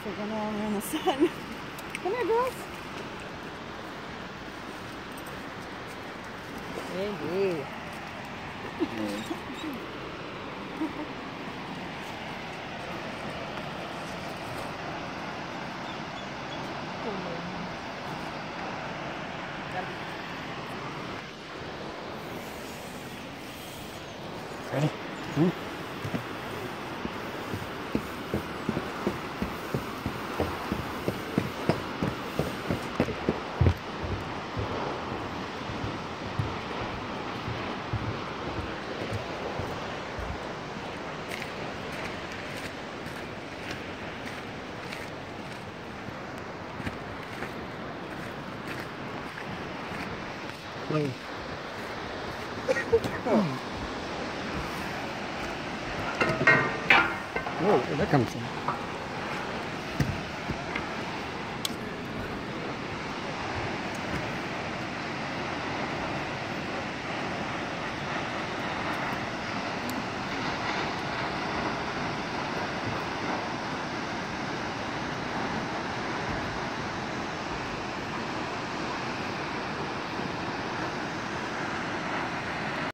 They're going on in the sun. Come here, girls. Indeed. Ready? Whoa, where'd that come from?